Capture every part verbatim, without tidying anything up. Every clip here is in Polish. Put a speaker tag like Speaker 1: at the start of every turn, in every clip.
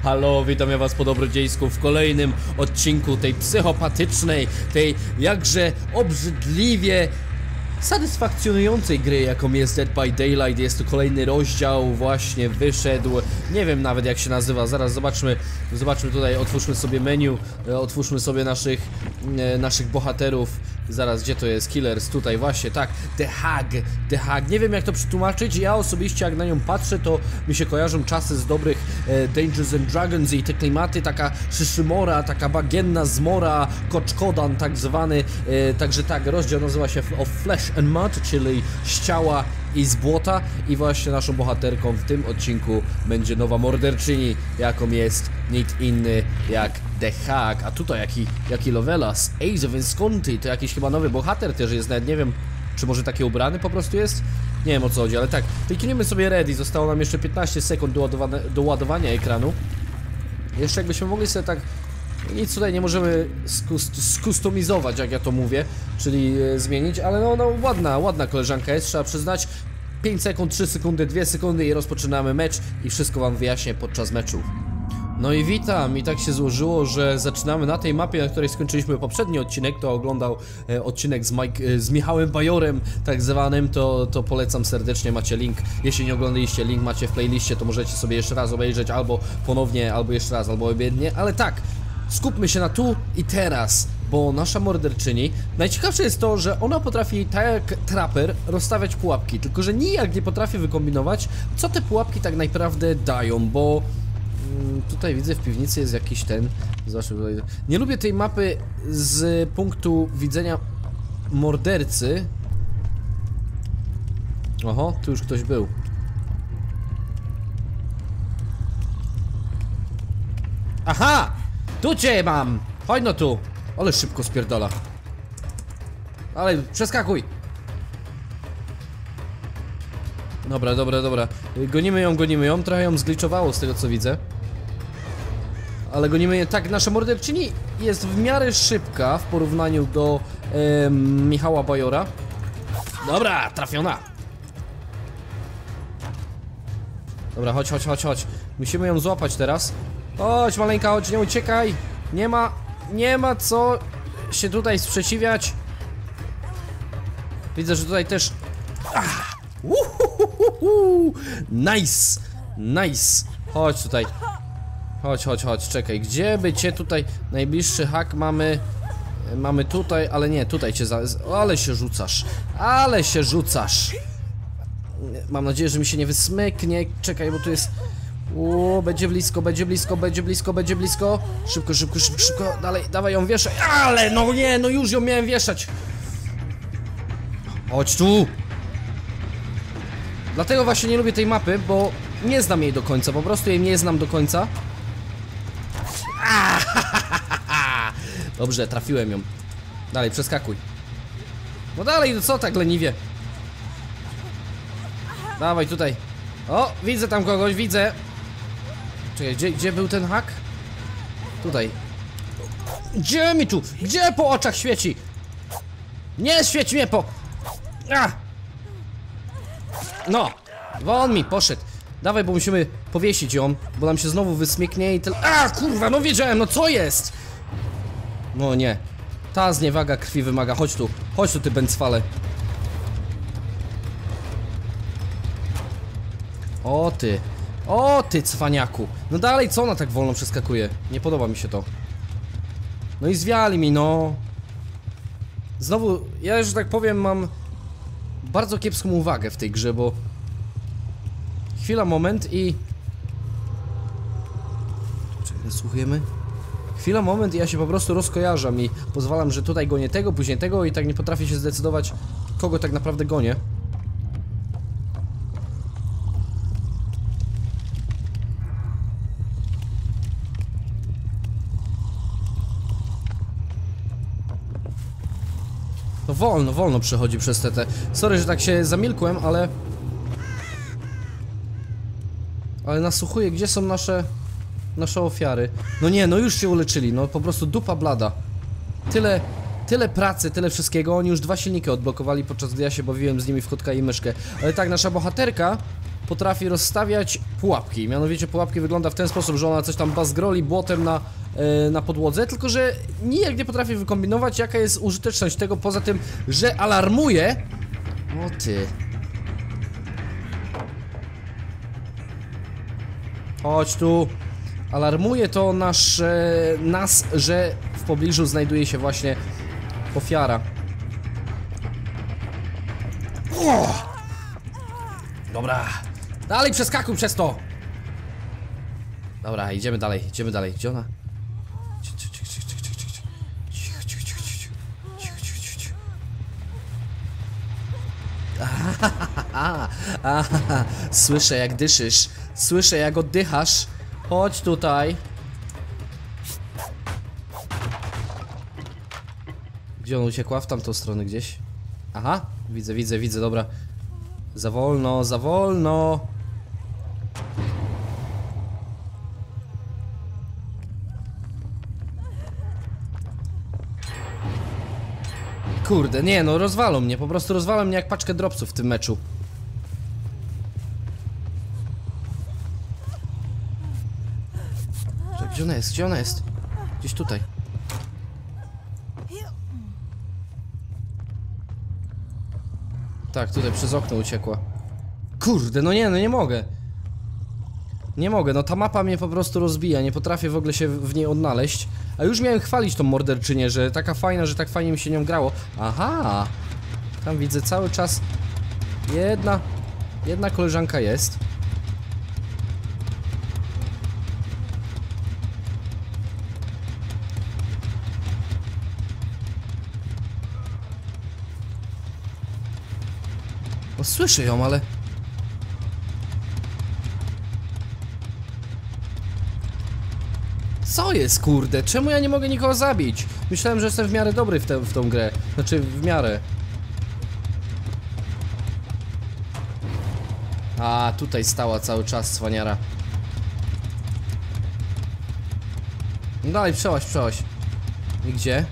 Speaker 1: Halo, witam ja was po dobrodziejsku w kolejnym odcinku tej psychopatycznej, tej jakże obrzydliwie satysfakcjonującej gry, jaką jest Dead by Daylight. Jest to kolejny rozdział, właśnie wyszedł. Nie wiem nawet jak się nazywa, zaraz zobaczmy. Zobaczmy tutaj, otwórzmy sobie menu, otwórzmy sobie naszych, e, naszych bohaterów. Zaraz, gdzie to jest? Killers, tutaj właśnie, tak, The Hag, The Hag, nie wiem jak to przetłumaczyć. Ja osobiście jak na nią patrzę, to mi się kojarzą czasy z dobrych e, Dungeons and Dragons i te klimaty, taka szyszymora, taka bagienna zmora, koczkodan tak zwany, e, także tak, rozdział nazywa się Of Flesh and Mud, czyli z ciała i z błota. I właśnie naszą bohaterką w tym odcinku będzie nowa morderczyni, jaką jest nikt inny jak The Hag. A tutaj jaki, jaki Lovelas, Ace of Visconti, to jakiś chyba nowy bohater też jest, nawet nie wiem, czy może taki ubrany po prostu jest? Nie wiem o co chodzi, ale tak, klikniemy sobie ready, zostało nam jeszcze piętnaście sekund do, ładowania, do ładowania ekranu. Jeszcze jakbyśmy mogli sobie tak, nic tutaj nie możemy skustomizować, jak ja to mówię, czyli e, zmienić, ale no, no ładna, ładna koleżanka jest, trzeba przyznać. pięć sekund, trzy sekundy, dwie sekundy i rozpoczynamy mecz i wszystko wam wyjaśnię podczas meczu. No i witam, i tak się złożyło, że zaczynamy na tej mapie, na której skończyliśmy poprzedni odcinek. To oglądał e, odcinek z, Mike, e, z Michałem Bajorem, tak zwanym, to, to polecam serdecznie, macie link. Jeśli nie oglądaliście, link macie w playliście, to możecie sobie jeszcze raz obejrzeć, albo ponownie, albo jeszcze raz, albo obiednie, ale tak, skupmy się na tu i teraz, bo nasza morderczyni, najciekawsze jest to, że ona potrafi, tak jak Trapper, rozstawiać pułapki, tylko że nijak nie potrafi wykombinować, co te pułapki tak naprawdę dają, bo tutaj widzę w piwnicy jest jakiś ten. Zobaczmy tutaj. Nie lubię tej mapy z punktu widzenia mordercy. Oho, tu już ktoś był. Aha! Tu cię mam! Chodź no tu! Ale szybko spierdala. Ale przeskakuj! Dobra, dobra, dobra. Gonimy ją, gonimy ją. Trochę ją zgliczowało z tego co widzę. Ale gonimy je. Tak, nasza morderczyni jest w miarę szybka w porównaniu do e, Michała Bajora. Dobra, trafiona. Dobra, chodź, chodź, chodź, chodź. Musimy ją złapać teraz. Chodź, maleńka, chodź, nie uciekaj. Nie ma, nie ma co się tutaj sprzeciwiać. Widzę, że tutaj też... Ach. Uhuhuhu. Nice, nice. Chodź tutaj. Chodź, chodź, chodź, czekaj. Gdzie by cię tutaj... Najbliższy hak mamy... Mamy tutaj, ale nie, tutaj cię za... Ale się rzucasz. Ale się rzucasz. Mam nadzieję, że mi się nie wysmyknie. Czekaj, bo tu jest... O, będzie blisko, będzie blisko, będzie blisko, będzie blisko. Szybko, szybko, szybko, szybko. Dalej, dawaj ją wieszaj. Ale no nie, no już ją miałem wieszać. Chodź tu. Dlatego właśnie nie lubię tej mapy, bo nie znam jej do końca, po prostu jej nie znam do końca. Dobrze, trafiłem ją. Dalej, przeskakuj. No dalej, no co tak leniwie? Dawaj tutaj. O, widzę tam kogoś, widzę. Czekaj, gdzie, gdzie był ten hak? Tutaj. Gdzie mi tu? Gdzie po oczach świeci? Nie świeć mnie po... A! No, won mi, poszedł. Dawaj, bo musimy powiesić ją, bo nam się znowu wysmieknie i tyle. A, kurwa, no wiedziałem, no co jest? No nie. Ta zniewaga krwi wymaga, chodź tu. Chodź tu, ty bęcwale. O ty. O ty, cwaniaku. No dalej, co ona tak wolno przeskakuje? Nie podoba mi się to. No i zwiali mi, no. Znowu, ja już tak powiem, mam bardzo kiepską uwagę w tej grze, bo chwila, moment i... Czekaj, słuchujemy. Chwila, moment i ja się po prostu rozkojarzam i pozwalam, że tutaj gonię tego, później tego i tak nie potrafię się zdecydować, kogo tak naprawdę gonię. No wolno, wolno przechodzi przez te te. Sorry, że tak się zamilkłem, ale... Ale nasłuchuję, gdzie są nasze... Nasze ofiary. No nie, no już się uleczyli, no po prostu dupa blada. Tyle... Tyle pracy, tyle wszystkiego. Oni już dwa silniki odblokowali, podczas gdy ja się bawiłem z nimi w kotka i myszkę. Ale tak, nasza bohaterka potrafi rozstawiać pułapki. Mianowicie pułapki wygląda w ten sposób, że ona coś tam bazgroli błotem na, yy, na podłodze, tylko że nijak nie potrafi wykombinować, jaka jest użyteczność tego, poza tym, że alarmuje. O ty. Chodź tu. Alarmuje to nasz, e, nas, że w pobliżu znajduje się właśnie ofiara. O! Dobra. Dalej przeskakuj przez to. Dobra, idziemy dalej, idziemy dalej. Gdzie ona? Słyszę jak dyszysz. Słyszę jak oddychasz. Chodź tutaj. Gdzie on uciekła? W tamtą stronę gdzieś. Aha, widzę, widzę, widzę, dobra. Za wolno, za wolno. Kurde, nie no, rozwalą mnie, po prostu rozwalą mnie jak paczkę dropsów w tym meczu. Gdzie ona jest? Gdzie ona jest? Gdzieś tutaj. Tak, tutaj przez okno uciekła. Kurde, no nie, no nie mogę. Nie mogę, no ta mapa mnie po prostu rozbija. Nie potrafię w ogóle się w niej odnaleźć. A już miałem chwalić tą morderczynię, że taka fajna, że tak fajnie mi się nią grało. Aha! Tam widzę cały czas jedna, jedna koleżanka jest. No słyszę ją, ale... Co jest, kurde? Czemu ja nie mogę nikogo zabić? Myślałem, że jestem w miarę dobry w, te, w tą grę. Znaczy, w miarę. A, tutaj stała cały czas cwaniara. No dalej, przełaź, przełaź. I gdzie?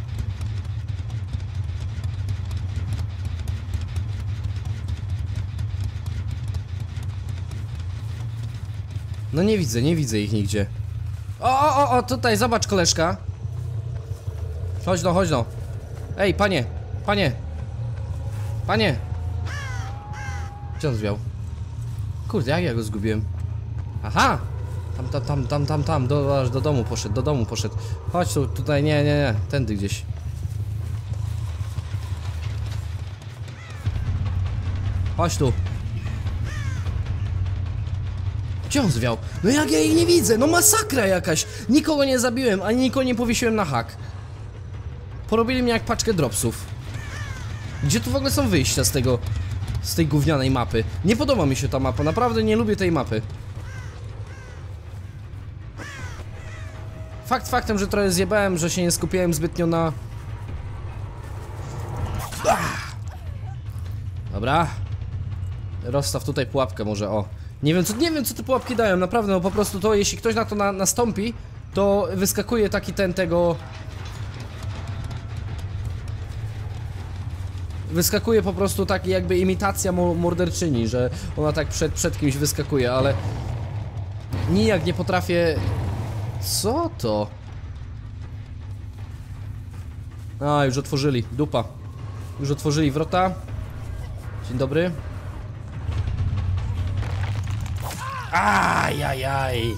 Speaker 1: No nie widzę, nie widzę ich nigdzie. O, o, o, o, tutaj, zobacz koleżka. Chodź no, chodź no. Ej, panie, panie. Panie. Gdzie on zwiał? Kurde, jak ja go zgubiłem? Aha! Tam, tam, tam, tam, tam, tam, do, aż do domu poszedł, do domu poszedł. Chodź tu, tutaj, nie, nie, nie, tędy gdzieś. Chodź tu. Gdzie on zwiał? No jak ja ich nie widzę? No masakra jakaś! Nikogo nie zabiłem, ani nikogo nie powiesiłem na hak. Porobili mnie jak paczkę dropsów. Gdzie tu w ogóle są wyjścia z tego... z tej gównianej mapy? Nie podoba mi się ta mapa, naprawdę nie lubię tej mapy. Fakt faktem, że trochę zjebałem, że się nie skupiałem zbytnio na... Ach. Dobra. Rozstaw tutaj pułapkę może, o. Nie wiem co, nie wiem co te pułapki dają, naprawdę, no po prostu to, jeśli ktoś na to na, nastąpi, to wyskakuje taki ten tego... Wyskakuje po prostu taki jakby imitacja morderczyni, że ona tak przed, przed kimś wyskakuje, ale... Nijak nie potrafię... Co to? A, już otworzyli, dupa. Już otworzyli wrota. Dzień dobry. Ajajaj.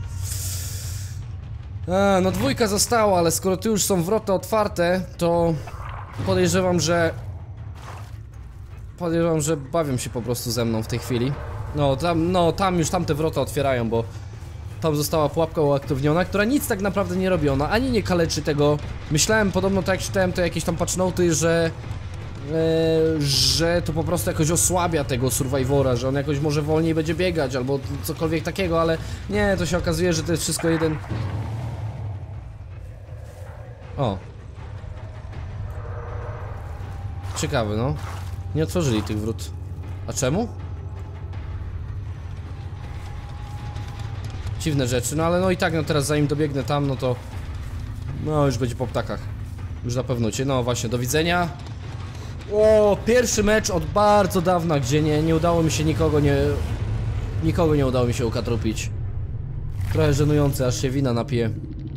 Speaker 1: A, no dwójka została, ale skoro tu już są wrota otwarte, to podejrzewam, że... Podejrzewam, że bawią się po prostu ze mną w tej chwili. No tam, no tam już tamte wrota otwierają, bo tam została pułapka uaktywniona, która nic tak naprawdę nie robi. Ona ani nie kaleczy tego. Myślałem, podobno tak jak czytałem to jakieś tam patchnoty, że... Yy, że to po prostu jakoś osłabia tego Survivora, że on jakoś może wolniej będzie biegać albo cokolwiek takiego, ale nie, to się okazuje, że to jest wszystko jeden... O. Ciekawe, no. Nie otworzyli tych wrót. A czemu? Dziwne rzeczy, no ale no i tak, no teraz zanim dobiegnę tam, no to... No już będzie po ptakach. Już na pewno cię, no właśnie, do widzenia. O, pierwszy mecz od bardzo dawna, gdzie nie, nie udało mi się nikogo nie Nikogo nie udało mi się ukatrupić. Trochę żenujące, aż się wina napije.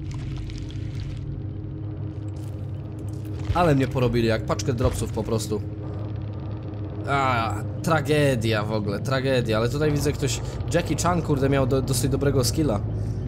Speaker 1: Ale mnie porobili, jak paczkę dropsów po prostu. A, tragedia w ogóle, tragedia. Ale tutaj widzę ktoś... Jackie Chan, kurde, miał do, dosyć dobrego skilla.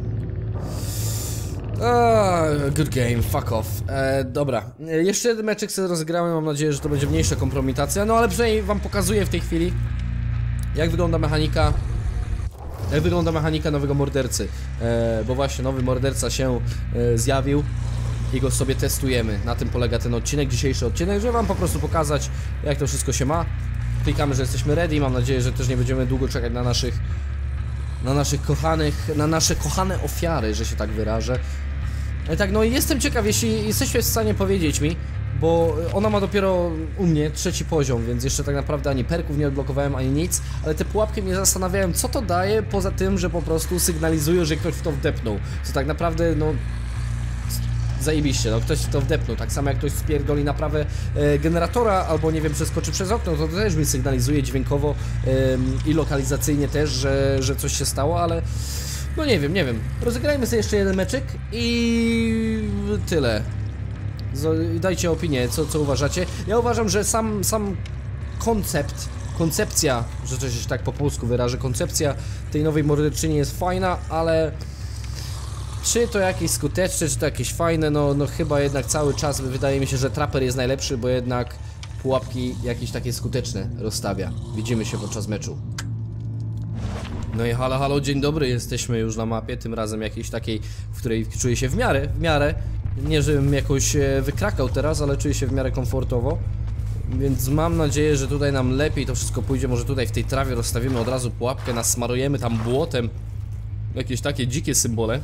Speaker 1: Ah, good game, fuck off. E, dobra, e, jeszcze jeden meczek sobie rozgrałem, mam nadzieję, że to będzie mniejsza kompromitacja. No ale przynajmniej wam pokazuję w tej chwili, jak wygląda mechanika Jak wygląda mechanika nowego mordercy. e, Bo właśnie nowy morderca się e, zjawił i go sobie testujemy. Na tym polega ten odcinek, dzisiejszy odcinek, żeby wam po prostu pokazać, jak to wszystko się ma. Klikamy, że jesteśmy ready, mam nadzieję, że też nie będziemy długo czekać na naszych Na naszych kochanych, na nasze kochane ofiary, że się tak wyrażę. Ale tak, no i jestem ciekaw, jeśli jesteście w stanie powiedzieć mi, bo ona ma dopiero u mnie trzeci poziom, więc jeszcze tak naprawdę ani perków nie odblokowałem, ani nic, ale te pułapki mnie zastanawiają, co to daje, poza tym, że po prostu sygnalizują, że ktoś w to wdepnął. Co tak naprawdę, no... Zajebiście, no ktoś w to wdepnął, tak samo jak ktoś spierdoli naprawę e, generatora, albo nie wiem, przeskoczy przez okno, to, to też mi sygnalizuje dźwiękowo e, i lokalizacyjnie też, że, że coś się stało, ale no nie wiem, nie wiem. Rozegrajmy sobie jeszcze jeden meczyk i tyle. Z, dajcie opinię, co, co uważacie. Ja uważam, że sam, sam koncept, koncepcja, że coś się tak po polsku wyrażę, koncepcja tej nowej morderczyni jest fajna, ale... Czy to jakieś skuteczne, czy to jakieś fajne, no, no chyba jednak cały czas wydaje mi się, że Trapper jest najlepszy, bo jednak pułapki jakieś takie skuteczne rozstawia. Widzimy się podczas meczu. No i halo, halo, dzień dobry, jesteśmy już na mapie, tym razem jakiejś takiej, w której czuję się w miarę, w miarę, nie żebym jakoś wykrakał teraz, ale czuję się w miarę komfortowo. Więc mam nadzieję, że tutaj nam lepiej to wszystko pójdzie, może tutaj w tej trawie rozstawimy od razu pułapkę, nasmarujemy tam błotem jakieś takie dzikie symbole.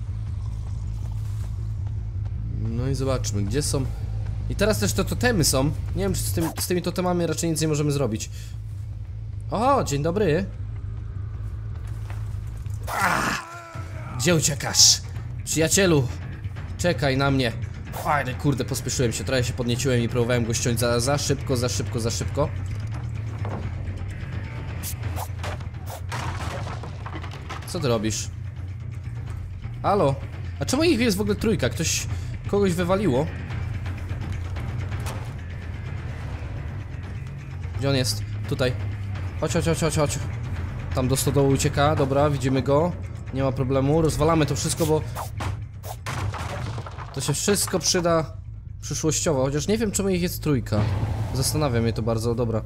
Speaker 1: No i zobaczmy, gdzie są... I teraz też te totemy są. Nie wiem, czy z, tym, z tymi totemami raczej nic nie możemy zrobić. O, dzień dobry. Ah! Gdzie uciekasz? Przyjacielu, czekaj na mnie. Fajnie, kurde, pospieszyłem się, trochę się podnieciłem i próbowałem go ściąć za, za szybko, za szybko, za szybko. Co ty robisz? Halo? A czemu ich jest w ogóle trójka? Ktoś... Kogoś wywaliło? Gdzie on jest? Tutaj. Chodź, chodź, chodź, chodź, chodź. Tam do stodołu ucieka, dobra, widzimy go. Nie ma problemu, rozwalamy to wszystko, bo... To się wszystko przyda przyszłościowo, chociaż nie wiem, czemu ich jest trójka. Zastanawia mnie to bardzo, dobra.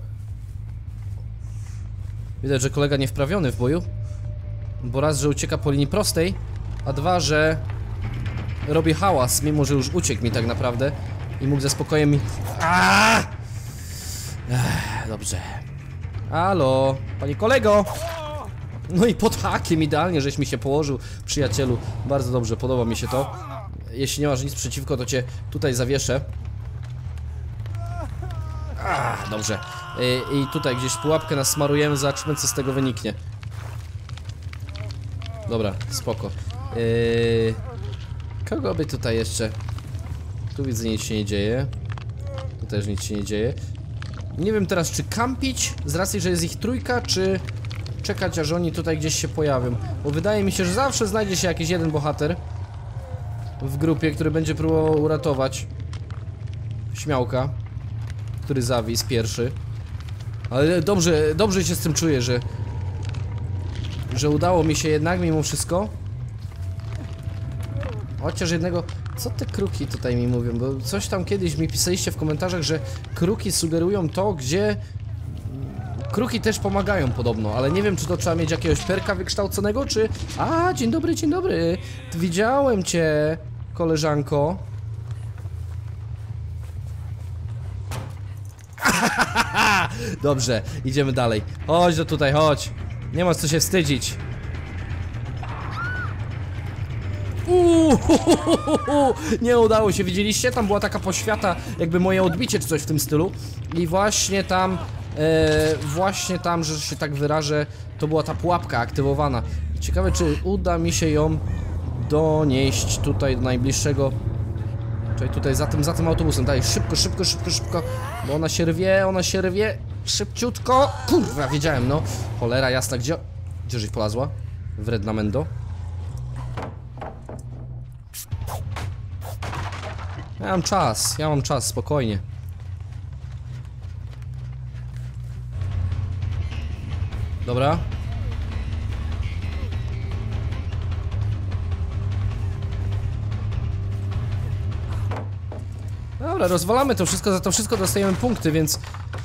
Speaker 1: Widać, że kolega niewprawiony w boju. Bo raz, że ucieka po linii prostej, a dwa, że... robi hałas, mimo że już uciekł mi tak naprawdę. I mógł ze spokojem mi... Aaaa! Ech, dobrze. Halo, panie kolego! No i pod hakiem idealnie, żeś mi się położył, przyjacielu. Bardzo dobrze, podoba mi się to. Jeśli nie masz nic przeciwko, to cię tutaj zawieszę. Ach, dobrze. I, I tutaj gdzieś pułapkę nasmarujemy, zobaczmy, co z tego wyniknie. Dobra, spoko. Yy... Kogo by tutaj jeszcze? Tu widzę, nic się nie dzieje. Tu też nic się nie dzieje. Nie wiem teraz, czy kampić z racji, że jest ich trójka, czy czekać, aż oni tutaj gdzieś się pojawią. Bo wydaje mi się, że zawsze znajdzie się jakiś jeden bohater w grupie, który będzie próbował uratować śmiałka, który zawisł pierwszy. Ale dobrze, dobrze się z tym czuję, że że udało mi się jednak mimo wszystko. Chociaż jednego... Co te kruki tutaj mi mówią? Bo coś tam kiedyś mi pisaliście w komentarzach, że kruki sugerują to, gdzie... Kruki też pomagają podobno, ale nie wiem, czy to trzeba mieć jakiegoś perka wykształconego, czy... A, dzień dobry, dzień dobry. Widziałem cię, koleżanko. Dobrze, idziemy dalej. Chodź do tutaj, chodź. Nie masz co się wstydzić. Uuu, nie udało się, widzieliście? Tam była taka poświata, jakby moje odbicie czy coś w tym stylu. I właśnie tam, e, właśnie tam, że się tak wyrażę, to była ta pułapka aktywowana. Ciekawe, czy uda mi się ją donieść tutaj do najbliższego. Czyli tutaj za tym, za tym autobusem. Daj, szybko, szybko, szybko, szybko. Bo ona się rwie, ona się rwie. Szybciutko. Kurwa, wiedziałem, no. Cholera jasna, gdzie... Gdzie żeś polazła? Wredna Mendo. Ja mam czas, ja mam czas, spokojnie. Dobra. Dobra, rozwalamy to wszystko, za to wszystko dostajemy punkty, więc...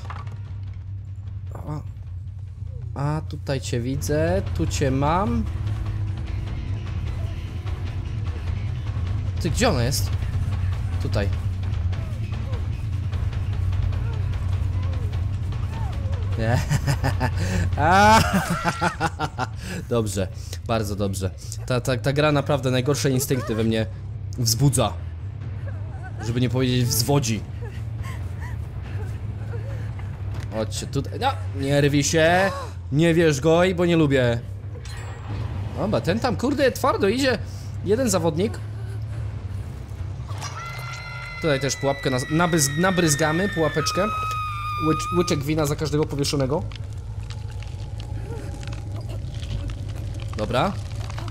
Speaker 1: O. A, tutaj cię widzę, tu cię mam. Ty, gdzie ona jest? Tutaj. Nie. Dobrze, bardzo dobrze. Ta, ta, ta gra naprawdę najgorsze instynkty we mnie wzbudza. Żeby nie powiedzieć wzwodzi. Chodźcie tutaj. No, nie rwij się. Nie wierz goj, bo nie lubię. Dobra, ten tam kurde twardo idzie. Jeden zawodnik. Tutaj też pułapkę nas, nabryz, nabryzgamy, pułapeczkę. Łycz, łyczek wina za każdego powieszonego. Dobra.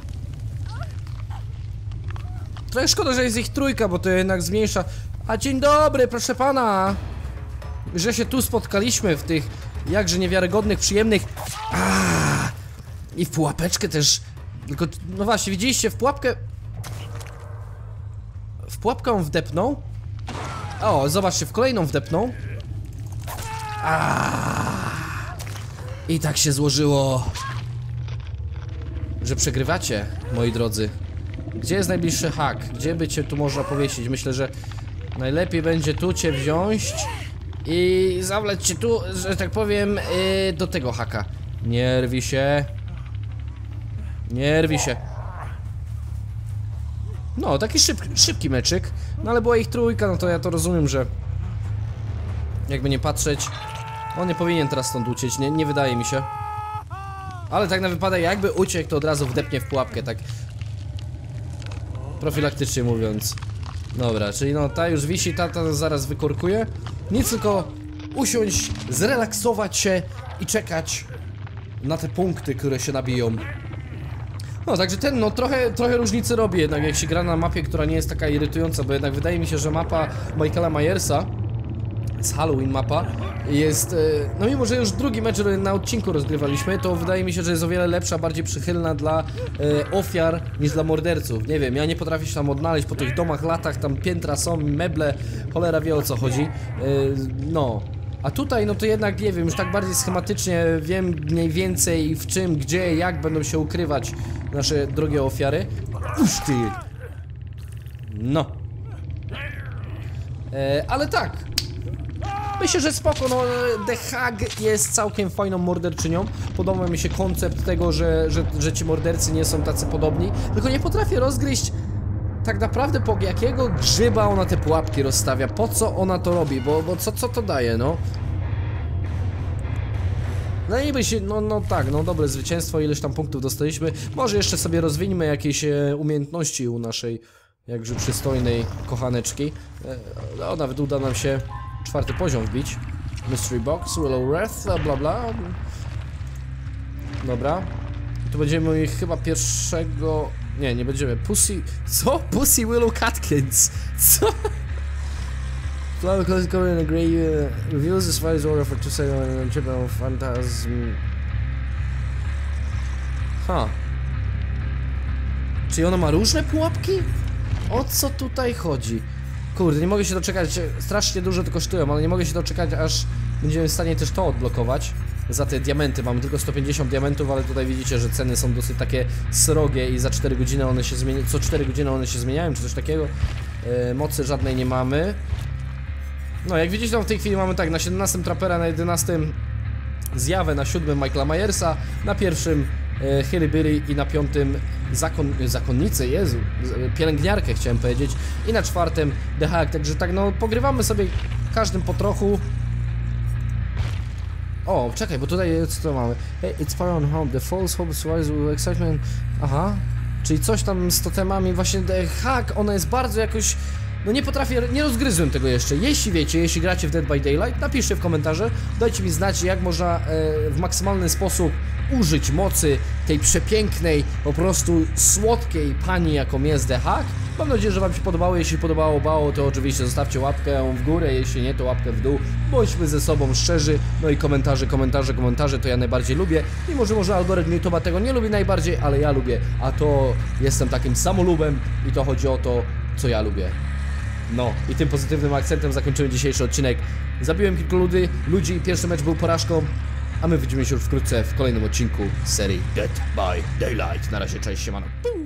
Speaker 1: Trochę szkoda, że jest ich trójka, bo to jednak zmniejsza. A dzień dobry, proszę pana. Że się tu spotkaliśmy w tych jakże niewiarygodnych, przyjemnych. Aaaa! I w pułapeczkę też. Tylko, no właśnie, widzieliście, w pułapkę. W pułapkę on wdepnął. O, zobaczcie, w kolejną wdepnął. Aaaa! I tak się złożyło, że przegrywacie, moi drodzy. Gdzie jest najbliższy hak? Gdzie by cię tu można powiesić? Myślę, że najlepiej będzie tu cię wziąć i zawleć cię tu, że tak powiem, yy, do tego haka. Nie rwij się. Nie rwij się. No, taki szyb, szybki meczyk. No ale była ich trójka, no to ja to rozumiem, że jakby nie patrzeć, on nie powinien teraz stąd uciec, nie, nie wydaje mi się. Ale tak na wypadek, jakby uciekł, to od razu wdepnie w pułapkę, tak profilaktycznie mówiąc. Dobra, czyli no ta już wisi, ta, ta zaraz wykorkuje. Nic, tylko usiąść, zrelaksować się i czekać na te punkty, które się nabiją. No, także ten, no trochę, trochę różnicy robi jednak, jak się gra na mapie, która nie jest taka irytująca, bo jednak wydaje mi się, że mapa Michaela Myersa z Halloween mapa jest, no mimo, że już drugi mecz na odcinku rozgrywaliśmy, to wydaje mi się, że jest o wiele lepsza, bardziej przychylna dla e, ofiar niż dla morderców. Nie wiem, ja nie potrafię się tam odnaleźć po tych domach, latach, tam piętra są, meble, cholera wie o co chodzi. E, no. A tutaj, no to jednak, nie wiem, już tak bardziej schematycznie wiem mniej więcej w czym, gdzie, jak będą się ukrywać nasze drogie ofiary. Uż ty! No. E, ale tak. Myślę, że spoko, no The Hag jest całkiem fajną morderczynią. Podoba mi się koncept tego, że, że, że ci mordercy nie są tacy podobni. Tylko nie potrafię rozgryźć tak naprawdę, po jakiego grzyba ona te pułapki rozstawia. Po co ona to robi, bo, bo co, co to daje, no? No niby się, no, no tak, no dobre zwycięstwo, ileś tam punktów dostaliśmy. Może jeszcze sobie rozwiniemy jakieś e, umiejętności u naszej jakże przystojnej kochaneczki. E, no nawet uda nam się czwarty poziom wbić. Mystery Box, Willow Wrath, bla bla. Dobra. Tu będziemy ich chyba pierwszego... Nie, nie będziemy. Pussy... Co? Pussy Willow Catkins. Co? Flower Close Corin Grey uh, reveals the spider's order for two seconds and triple phantasm. Ha. Czyli ona ma różne pułapki? O co tutaj chodzi? Kurde, nie mogę się doczekać, strasznie dużo to kosztują, ale nie mogę się doczekać, aż będziemy w stanie też to odblokować. Za te diamenty, mamy tylko sto pięćdziesiąt diamentów, ale tutaj widzicie, że ceny są dosyć takie srogie i za cztery godziny one się zmieniają, co cztery godziny one się zmieniają, czy coś takiego. E, mocy żadnej nie mamy. No, jak widzicie, tam w tej chwili mamy tak, na siedemnastym Trapera, na jedenastym Zjawę, na siódmym Michaela Myersa, na pierwszym e, Hillybilly i na piątym zakon, Zakonnicę, Jezu, pielęgniarkę chciałem powiedzieć, i na czwartym The Hag, także tak, no, pogrywamy sobie każdym po trochu. O, czekaj, bo tutaj co to mamy? Hey, it's far on home, the false hope survives with excitement. Aha, czyli coś tam z totemami, właśnie The Hag, ona jest bardzo jakoś... No nie potrafię, nie rozgryzłem tego jeszcze. Jeśli wiecie, jeśli gracie w Dead by Daylight, napiszcie w komentarze, dajcie mi znać, jak można e, w maksymalny sposób użyć mocy tej przepięknej, po prostu słodkiej pani, jaką jest The Hack. Mam nadzieję, że wam się podobało. Jeśli podobało bało, to oczywiście zostawcie łapkę w górę, jeśli nie, to łapkę w dół. Bądźmy ze sobą szczerzy. No i komentarze, komentarze, komentarze to ja najbardziej lubię. Mimo, że może algorytm YouTube'a tego nie lubi najbardziej, ale ja lubię. A to jestem takim samolubem i to chodzi o to, co ja lubię. No i tym pozytywnym akcentem zakończymy dzisiejszy odcinek. Zabiłem kilku ludzi, ludzi, pierwszy mecz był porażką, a my widzimy się już wkrótce w kolejnym odcinku z serii Dead by Daylight. Na razie, cześć, siemano.